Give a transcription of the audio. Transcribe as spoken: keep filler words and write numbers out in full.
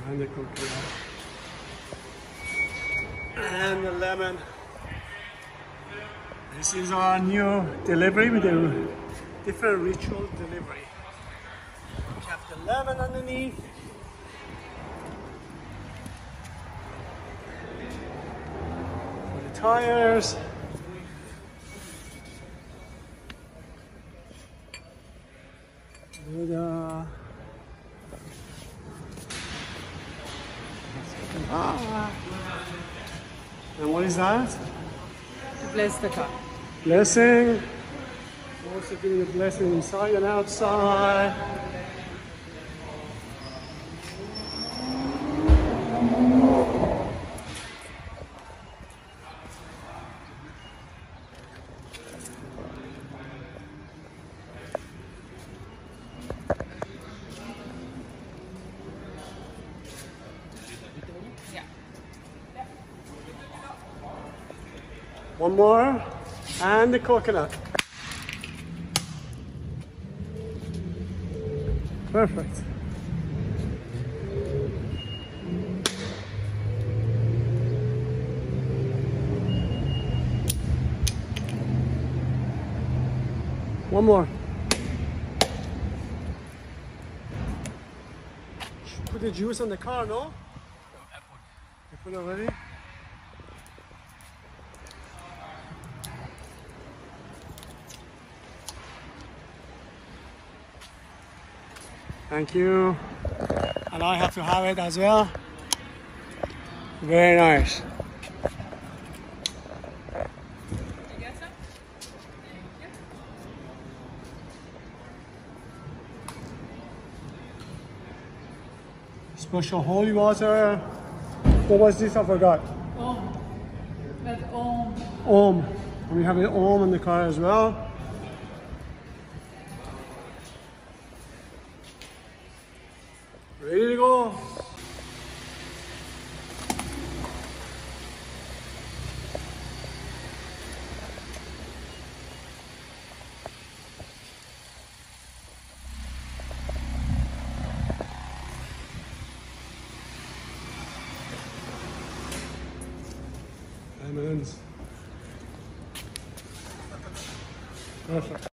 And the coconut. And the lemon. This is our new delivery. We do different ritual delivery. Cap the lemon underneath. For the tires. Ta-da. Ah. And what is that? To bless the car. Blessing. Also giving the blessing inside and outside. One more, and the coconut. Perfect. One more. Should put the juice on the car, no? I put. You put it already? Thank you. And I have to have it as well. Very nice. Special holy water. What was this? I forgot. Om. Met om. Om. And we have an Om in the car as well. Ready to go. Lemons. Perfect.